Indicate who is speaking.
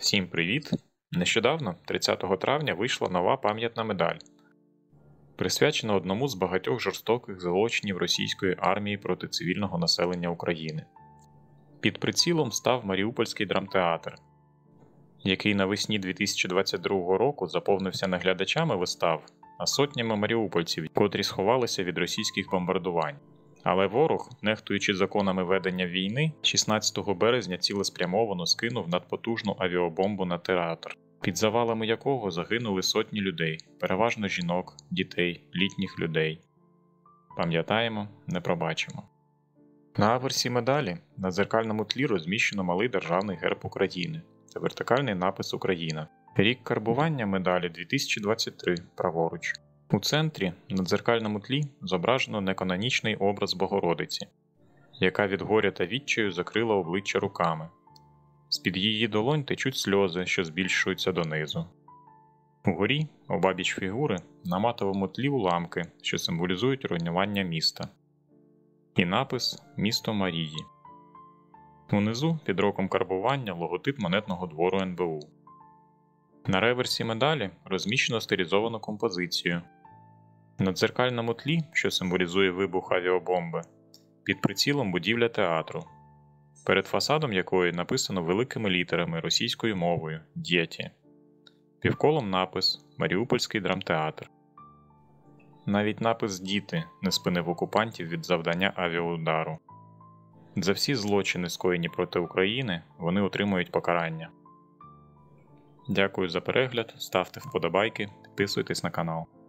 Speaker 1: Всім привіт! Нещодавно, 30 травня, вийшла нова пам'ятна медаль, присвячена одному з багатьох жорстоких злочинів російської армії проти цивільного населення України. Під прицілом став Маріупольський драмтеатр, який навесні 2022 року заповнився не глядачами вистав, а сотнями маріупольців, котрі сховалися від російських бомбардувань. Але ворог, нехтуючи законами ведення війни, 16 березня цілеспрямовано скинув надпотужну авіабомбу на театр, під завалами якого загинули сотні людей, переважно жінок, дітей, літніх людей. Пам'ятаємо, не пробачимо. На аверсі медалі на дзеркальному тлі розміщено малий державний герб України та вертикальний напис «Україна». Рік карбування медалі 2023, праворуч. У центрі, на дзеркальному тлі, зображено неканонічний образ Богородиці, яка від горя та відчаю закрила обличчя руками. З-під її долонь течуть сльози, що збільшуються донизу. Угорі, обабіч фігури, на матовому тлі уламки, що символізують руйнування міста. І напис «Місто Марії». Унизу, під роком карбування, логотип монетного двору НБУ. На реверсі медалі розміщено стилізовану композицію. На дзеркальному тлі, що символізує вибух авіабомби, під прицілом будівля театру, перед фасадом якої написано великими літерами російською мовою «Дєті». Півколом напис «Маріупольський драмтеатр». Навіть напис «Діти» не спинив окупантів від завдання авіаудару. За всі злочини, скоєні проти України, вони отримують покарання. Дякую за перегляд, ставте вподобайки, підписуйтесь на канал.